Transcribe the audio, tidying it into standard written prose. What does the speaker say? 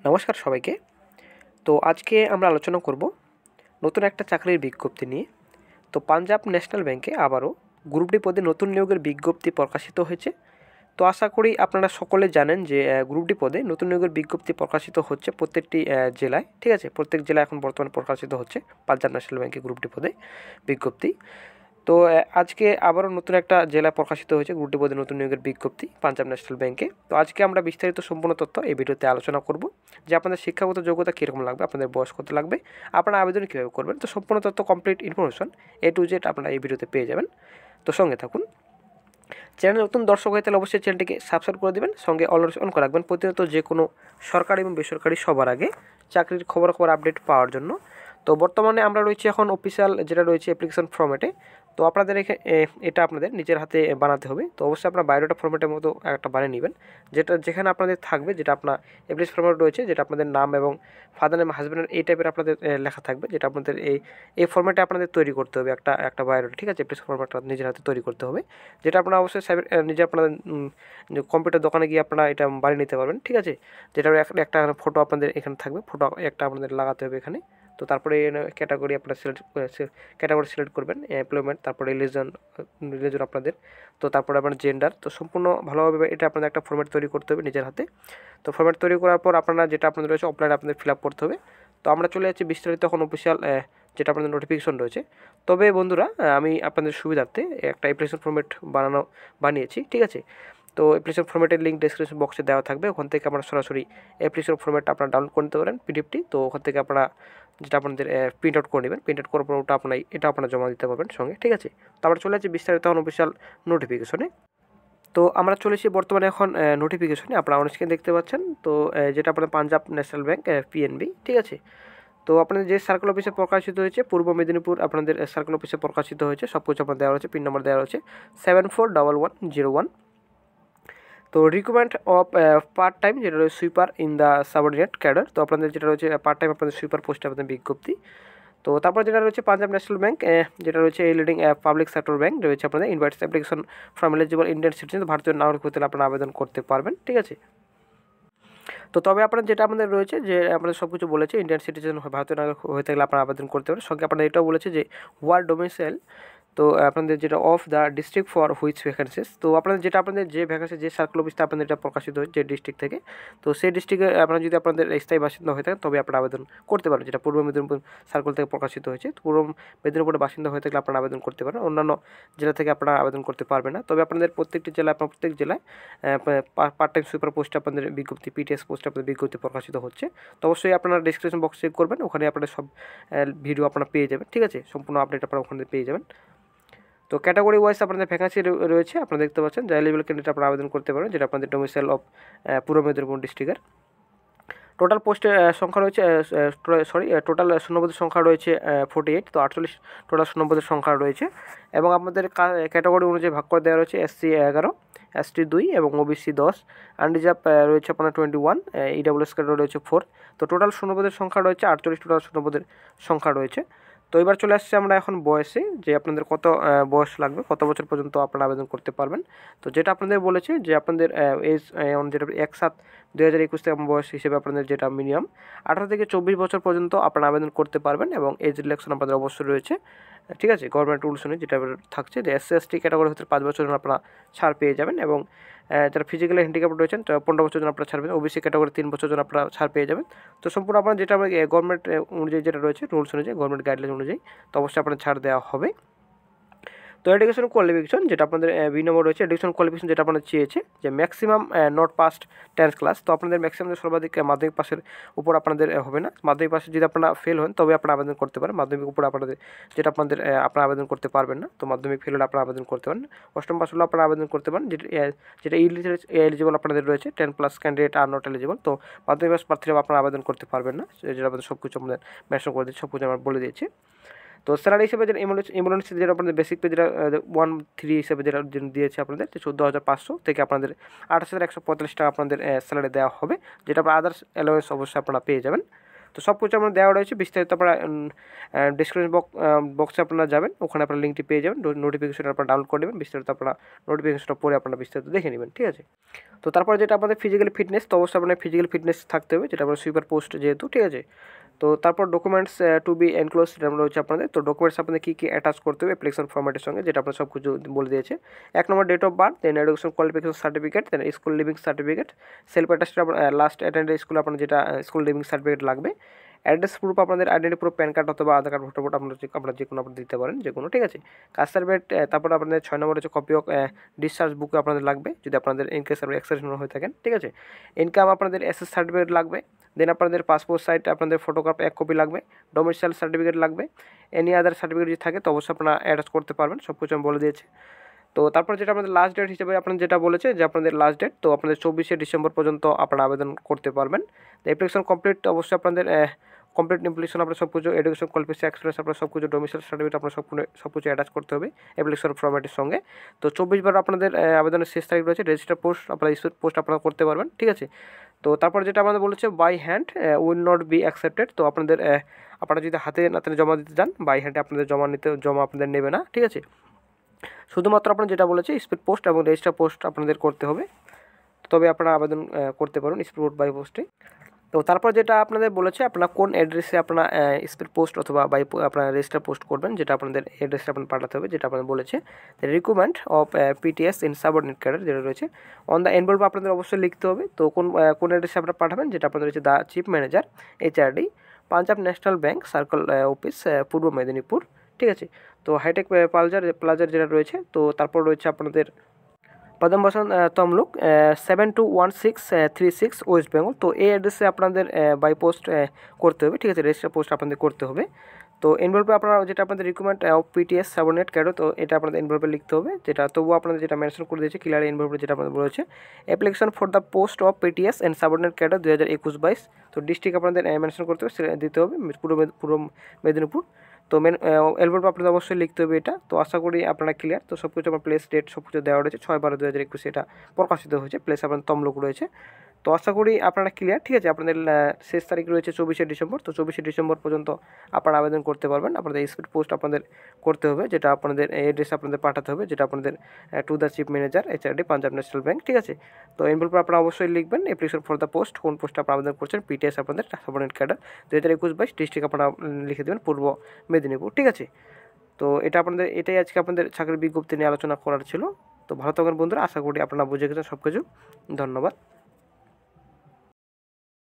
নমস্কার সবাইকে। তো আজকে আমরা আলোচনা করব নতুন একটা চাকরির বিজ্ঞপ্তি নিয়ে। তো পাঞ্জাব ন্যাশনাল ব্যাংকে আবারও গ্রুপ ডি পদে নতুন নিয়োগের বিজ্ঞপ্তি প্রকাশিত হয়েছে। তো আশা করি আপনারা সকলে জানেন যে গ্রুপ ডি পদে নতুন নিয়োগের বিজ্ঞপ্তি প্রকাশিত হচ্ছে প্রত্যেকটি জেলায়, ঠিক আছে। প্রত্যেক জেলায় এখন বর্তমানে প্রকাশিত হচ্ছে পাঞ্জাব ন্যাশনাল ব্যাংকে গ্রুপ ডি পদে বিজ্ঞপ্তি। তো আজকে আবারও নতুন একটা জেলা প্রকাশিত হয়েছে গ্রুপ ডি পদে নতুন নিয়োগের বিজ্ঞপ্তি পাঞ্জাব ন্যাশনাল ব্যাংকে। তো আজকে আমরা বিস্তারিত সম্পূর্ণ তথ্য এই ভিডিওতে আলোচনা করব যে আপনাদের শিক্ষাগত যোগ্যতা কীরকম লাগবে, আপনাদের বয়স কত লাগবে, আপনারা আবেদন কীভাবে করবেন। তো সম্পূর্ণ তথ্য complete information A to Z আপনারা এই ভিডিওতে পেয়ে যাবেন। তো সঙ্গে থাকুন। চ্যানেল নতুন দর্শক হয়ে তাহলে অবশ্যই চ্যানেলটিকে সাবস্ক্রাইব করে দেবেন, সঙ্গে অল নোটিফিকেশন অন করে রাখবেন প্রতিনিয়ত যে কোনো সরকারি এবং বেসরকারি সবার আগে চাকরির খবর আপডেট পাওয়ার জন্য। তো বর্তমানে আমরা রয়েছি এখন অফিসিয়াল যেটা রয়েছে অ্যাপ্লিকেশন ফর্মেটে। তো আপনাদের এটা আপনাদের নিজের হাতে বানাতে হবে। তো অবশ্যই আপনার বায়োডাটা ফর্মেটের মতো একটা বানিয়ে নেবেন, যেখানে আপনাদের থাকবে, যেটা আপনার অ্যাপ্লিকেশন ফর্মেট রয়েছে, যেটা আপনাদের নাম এবং ফাদার নেম, হাজব্যান্ডের এই টাইপের আপনাদের লেখা থাকবে, যেটা আপনাদের এই ফর্মেটে আপনাদের তৈরি করতে হবে একটা বায়োডাটা, ঠিক আছে। অ্যাপ্লিকেশন ফর্মেটটা নিজের হাতে তৈরি করতে হবে, যেটা আপনারা অবশ্যই নিজে আপনাদের কম্পিউটার দোকানে গিয়ে আপনারা এটা বানিয়ে নিতে পারবেন, ঠিক আছে। যেটা একটা ফটো আপনাদের এখানে থাকবে, ফটো একটা আপনাদের লাগাতে হবে এখানে। তো তারপরে ক্যাটাগরি আপনারা সিলেক্ট করবেন, এমপ্লয়মেন্ট, তারপরে রিলিজন আপনাদের, তো তারপরে আপনার জেন্ডার। তো সম্পূর্ণ ভালোভাবে এটা আপনাদের একটা ফর্ম্যাট তৈরি করতে হবে নিজের হাতে। তো ফর্ম্যাট তৈরি করার পর আপনারা যেটা আপনাদের রয়েছে অফলাইনে আপনাদের ফিল আপ করতে হবে। তো আমরা চলে যাচ্ছি বিস্তারিত এখন অফিসিয়াল যেটা আপনাদের নোটিফিকেশন রয়েছে। তবে বন্ধুরা, আমি আপনাদের সুবিধার্থে একটা অ্যাপ্লিকেশন ফর্ম্যাট বানিয়েছি, ঠিক আছে। তো অ্যাপ্লিকেশন ফর্ম্যাটের লিঙ্ক ডেসক্রিপশন বক্সে দেওয়া থাকবে, ওখান থেকে আপনারা সরাসরি অ্যাপ্লিকেশন ফর্ম্যাটটা আপনারা ডাউনলোড করে নিতে পারেন পিডিএফটি। তো ওখান থেকে আপনারা যেটা আপনাদের প্রিন্ট আউট করে নেবেন, প্রিন্ট আউট করার পর ওটা আপনারা জমা দিতে পারবেন সঙ্গে, ঠিক আছে। তো আমরা চলে যাচ্ছি বিস্তারিত অফিসিয়াল নোটিফিকেশনে। তো আমরা চলেছি বর্তমানে এখন নোটিফিকেশনে, আপনারা অন স্ক্রিনে দেখতে পাচ্ছেন। তো যেটা আপনাদের পাঞ্জাব ন্যাশনাল ব্যাংক PNB, ঠিক আছে। তো আপনাদের যে সার্কেল অফিসে প্রকাশিত হয়েছে পূর্ব মেদিনীপুর, আপনাদের সার্কেল অফিসে প্রকাশিত হয়েছে, সব কিছু আপনার দেওয়া রয়েছে, পিন নাম্বার দেওয়া রয়েছে 741101। তো রিক্রুটমেন্ট অফ পার্ট টাইম যেটা রয়েছে sweeper in the subordinate cadre. তো আপনাদের যেটা রয়েছে পার্ট টাইম আপনাদের সুইপার পোস্টে আপনাদের বিজ্ঞপ্তি। তো তারপর যেটা রয়েছে পাঞ্জাব ন্যাশনাল ব্যাংক, যেটা রয়েছে এই লিডিং পাবলিক সেক্টর ব্যাংক রয়েছে আপনাদের invites application from eligible Indian citizen, ভারতীয় নাগরিক হতে আপনারা আবেদন করতে পারবেন, ঠিক আছে। তো তবে আপনার যেটা আমাদের রয়েছে যে আপনাদের সব কিছু বলেছে, ইন্ডিয়ান সিটিজেন ভারতীয় নাগরিক হয়ে থাকলে আপনারা আবেদন করতে পারেন। সঙ্গে আপনাদের এটাও বলেছে যে ওয়ার্ড ডোমিসাইল, তো আপনাদের যেটা of the district for which vacancies. তো আপনাদের যেটা আপনাদের যে ভ্যাকেন্সি যে সার্কেল অফিসটা আপনাদের এটা প্রকাশিত হয়েছে যে ডিস্ট্রিক্ট থেকে, তো সেই ডিস্ট্রিক্টে আপনারা যদি আপনাদের স্থায়ী বাসিন্দা হয়ে থাকেন তবে আপনারা আবেদন করতে পারেন। যেটা পূর্ব মেদিনীপুর সার্কেল থেকে প্রকাশিত হয়েছে, পূর্ব মেদিনীপুরের বাসিন্দা হয়ে থাকলে আপনারা আবেদন করতে পারেন, অন্যান্য জেলা থেকে আপনারা আবেদন করতে পারবেন না। তবে আপনাদের প্রত্যেকটি জেলায় প্রত্যেক জেলায় পার্ট টাইম সুইপার পোস্টে আপনাদের বিজ্ঞপ্তি, PTS পোস্টে আপনাদের বিজ্ঞপ্তি প্রকাশিত হচ্ছে। তো অবশ্যই আপনারা ডিসক্রিপশন বক্স চেক করবেন, ওখানে আপনারা সব ভিডিও আপনারা পেয়ে যাবেন, ঠিক আছে। সম্পূর্ণ আপডেট আপনারা ওখানে পেয়ে যাবেন। তো ক্যাটাগরি ওয়াইজ আপনাদের ভ্যাকেন্সি রয়েছে, আপনারা দেখতে পাচ্ছেন। যা এলিজিবল ক্যান্ডিডেট আপনারা আবেদন করতে পারেন, যেটা আপনাদের ডোমিসাইল অফ পূর্ব মেদিনীপুর ডিস্ট্রিক্টের। টোটাল পোস্টের সংখ্যা রয়েছে টোটাল শূন্যপদের সংখ্যা রয়েছে 48। তো 48 টোটাল শূন্যপদের সংখ্যা রয়েছে, এবং আপনাদের ক্যাটাগরি অনুযায়ী ভাগ করে দেওয়া রয়েছে SC 11, ST 2 এবং OBC 10, আনরিজার্ভ রয়েছে আপনার 21, EWS ক্যাটাগরি রয়েছে 4। তো টোটাল শূন্যপদের সংখ্যা রয়েছে 48, টোটাল শূন্যপদের সংখ্যা রয়েছে। তো এবার চলে আসছে আমরা এখন বয়সে, যে আপনাদের কত বয়স লাগবে, কত বছর পর্যন্ত আপনারা আবেদন করতে পারবেন। তো যেটা আপনাদের বলেছে যে আপনাদের এজ যেটা 1/7/2021 থেকে বয়স হিসেবে আপনাদের যেটা মিনিমাম 18 থেকে 24 বছর পর্যন্ত আপনারা আবেদন করতে পারবেন, এবং এজ রিল্যাক্সেশন আপনাদের অবশ্যই রয়েছে, ঠিক আছে। গভর্নমেন্ট রুলস অনুযায়ী যেটা থাকছে যে SC ST ক্যাটাগরি হতে 5 বছর জন্য আপনারা ছাড় পেয়ে যাবেন, এবং যারা ফিজিক্যালি হ্যান্ডিক্যাপ্ট রয়েছেন 15 বছর জন্য আপনারা ছাড় পেয়ে, OBC ক্যাটাগরি 3 বছর জন্য আপনারা ছাড় পেয়ে যাবেন। তো সম্পূর্ণ আপনারা যেটা গভর্নমেন্ট অনুযায়ী যেটা রয়েছে রুলস অনুযায়ী, গভর্নমেন্ট গাইডলাইন অনুযায়ী, তো অবশ্যই আপনার ছাড় দেওয়া হবে। তো এডুকেশন কোয়ালিফিকেশন যেটা আপনাদের বি নম্বর রয়েছে, এডুকেশন কোয়ালিফিকেশন যেটা আপনাদের চেয়েছে যে maximum not past 10th class. তো আপনাদের ম্যাক্সিমাম সর্বাধিক মাধ্যমিক পাসের উপর আপনাদের হবে না, মাধ্যমিক পাশে যদি আপনারা ফেল হন তবে আপনারা আবেদন করতে পারেন। মাধ্যমিক উপর আপনাদের যেটা আপনারা আবেদন করতে পারবেন না, তো মাধ্যমিক ফেল হলে আপনারা আবেদন করতে পারেন। অষ্টম পাস হলে আপনারা আবেদন করতে পারেন। যেটা এলিজিবল আপনাদের রয়েছে 10+ ক্যান্ডিডেট আর নট এলিজিবল। তো মাধ্যমিক পাস প্রার্থীরা আপনারা আবেদন করতে পারবেন না, যেটা আপনাদের সব কিছু আমাদের মেনশন করে দিচ্ছি, সব কিছু আমরা বলে দিয়েছি। তো স্যালারি হিসেবে যেটা এমুলেন্স যেটা আপনাদের বেসিক পে যেটা 1-3 হিসেবে যেটা দিয়েছে আপনাদের 14,500 থেকে আপনাদের 28,145 টাকা আপনাদের স্যালারি দেওয়া হবে, যেটা আপনার আদার্স অ্যালাওয়েন্স অবশ্যই আপনারা পেয়ে যাবেন। তো সব কিছু আপনার দেওয়া রয়েছে, বিস্তারিত আপনারা ডিসক্রিপশন বক্সে আপনারা যাবেন, ওখানে আপনারা লিঙ্কটি পেয়ে যাবেন, নোটিফিকেশন আপনারা ডাউনলোড করে নেবেন, বিস্তারিত আপনারা নোটিফিকেশনটা পরে আপনারা বিস্তারিত দেখে নেবেন, ঠিক আছে। তো তারপরে যেটা আপনাদের ফিজিক্যাল ফিটনেস, তো অবশ্যই আপনার ফিজিক্যাল ফিটনেস থাকতে হবে, যেটা আপনার সুইপার পোস্ট যেহেতু, ঠিক আছে। তো তারপর ডকুমেন্টস টু বি এনক্লোজ সেটা রয়েছে আপনাদের। তো ডকুমেন্টস আপনাদের কী কী অ্যাটাচ করতে হবে অ্যাপ্লিকেশন ফর্ম্যাটের সঙ্গে, যেটা আপনার সব কিছু বলে দিয়েছে। 1 number date of birth, then education qualification certificate, then school leaving certificate, self attested last attended school আপনার যেটা স্কুল লিভিং সার্টিফিকেট লাগবে। অ্যাড্রেস প্রুফ আপনাদের আইডেন্টি প্রুফ, প্যান কার্ড অথবা আধার কার্ড, ভোটার ভোট আপনারা যে কোনো আপনারা দিতে পারেন, যে কোনো, ঠিক আছে। কাস্ট সার্টিফিকেট, তারপর আপনাদের 6 নম্বর হচ্ছে কপি অফ ডিসচার্জ বুক আপনাদের লাগবে, যদি আপনাদের ইনকেস আপনারা এক্সটেনশন হয়ে থাকেন, ঠিক আছে। ইনকাম আপনাদের এসএস সার্টিফিকেট লাগবে, দেন আপনাদের পাসপোর্ট সাইজ আপনাদের ফটোগ্রাফ 1 কপি লাগবে, ডোমিসাইল সার্টিফিকেট লাগবে, এনি আদার সার্টিফিকেট যদি থাকে তো অবশ্যই আপনারা অ্যাটাচ করতে পারবেন, সব কিছু আমি বলে দিয়েছি। তো তারপর যেটা আপনাদের লাস্ট ডেট হিসেবে আপনাদের যেটা বলেছে যে আপনাদের লাস্ট ডেট, তো আপনাদের 24শে ডিসেম্বর পর্যন্ত আপনারা আবেদন করতে পারবেন। তো অ্যাপ্লিকেশন কমপ্লিট, অবশ্যই আপনাদের কমপ্লিট অ্যাপ্লিকেশন আপনার সব কিছু এডুকেশন কোয়ালিফিকেশন এক্সপিরিয়েন্স আপনার সব কিছু ডোমিসাইল সার্টিফিকেট আপনার সব কিছু অ্যাটাচ করতে হবে অ্যাপ্লিকেশন ফর্ম্যাটের সঙ্গে। তো 24 আপনাদের আবেদনের শেষ তারিখ রয়েছে, রেজিস্টার পোস্ট আপনারা স্পিড পোস্ট আপনারা করতে পারবেন, ঠিক আছে। তো তারপর যেটা আমাদের বলেছে by hand will not be accepted, তো আপনারা যদি হাতে নাতে জমা দিতে চান বাই হ্যান্ডে আপনাদের জমা আপনাদের নেবে না, ঠিক আছে। শুধুমাত্র আপনার যেটা বলেছে স্পিড পোস্ট এবং রেজিস্টার পোস্ট আপনাদের করতে হবে, তবে আপনারা আবেদন করতে পারেন স্পিড পোস্ট বাই পোস্টে। তো তারপর যেটা আপনাদের বলেছে আপনারা কোন অ্যাড্রেসে আপনারা স্পিড পোস্ট অথবা বাই আপনারা রেজিস্টার পোস্ট করবেন, যেটা আপনাদের অ্যাড্রেসে আপনার পাঠাতে হবে, যেটা আপনাদের বলেছে recruitment of PTS in subordinate cadre যেটা রয়েছে অন দ্য এনভেলপ আপনাদের অবশ্যই লিখতে হবে। তো কোন অ্যাড্রেসে আপনারা পাঠাবেন, যেটা আপনাদের রয়েছে the chief manager HRD Punjab national bank circle office Purba Medinipur, ঠিক আছে। তো হাইটেক প্লাজার যেটা রয়েছে, তো তারপর রয়েছে আপনাদের পদমবাসন তমলুক 721636 ওয়েস্ট বেঙ্গল। তো এই অ্যাড্রেসে আপনাদের বাই পোস্ট করতে হবে, ঠিক আছে, রেজিস্টার পোস্ট আপনাদের করতে হবে। তো এনভেলপে আপনারা যেটা আপনাদের recruitment of PTS subordinate cadre, তো এটা আপনাদের এনভেলপে লিখতে হবে, যেটা তবুও আপনাদের যেটা মেনশন করে দিয়েছে ক্লিয়ার এনভেলপে, যেটা আপনাদের বলেছে application for the post of PTS and subordinate cadre 2021-22। তো ডিস্ট্রিক্ট আপনাদের মেনশন করতে হবে, দিতে হবে পূর্ব মেদিনীপুর। তো এলভেলপে আপনাদের অবশ্যই লিখতে হবে এটা। তো আশা করি আপনারা ক্লিয়ার। তো সব কিছু আমার প্লেস ডেট সব কিছু দেওয়া রয়েছে 6/12/2021 এটা প্রকাশিত হয়েছে, প্লেস আপনার তমলুক রয়েছে। তো আশা করি আপনারা ক্লিয়ার, ঠিক আছে। আপনাদের শেষ তারিখ রয়েছে 24শে ডিসেম্বর, তো 24শে ডিসেম্বর পর্যন্ত আপনারা আবেদন করতে পারবেন। আপনাদের স্পিড পোস্ট আপনাদের করতে হবে, যেটা আপনাদের অ্যাড্রেস আপনাদের পাঠাতে হবে, যেটা আপনাদের to the chief manager HRD Punjab national bank, ঠিক আছে। তো এনভেলপে আপনারা অবশ্যই লিখবেন অ্যাপ্লিকেশন ফর দ্য পোস্ট, কোন পোস্টে আপনারা আবেদন করছেন, PTS আপনাদের সাবঅর্ডিনেট ক্যাডার 2021-22, ডিস্ট্রিক্ট আপনারা লিখে দেবেন পূর্ব মেদিনীপুর, ঠিক আছে। তো এটাই আজকে আপনাদের চাকরির বিজ্ঞপ্তি নিয়ে আলোচনা করার ছিল। তো ভালো থাকবেন বন্ধুরা, আশা করি আপনারা বুঝে গেছেন সব কিছু। ধন্যবাদ।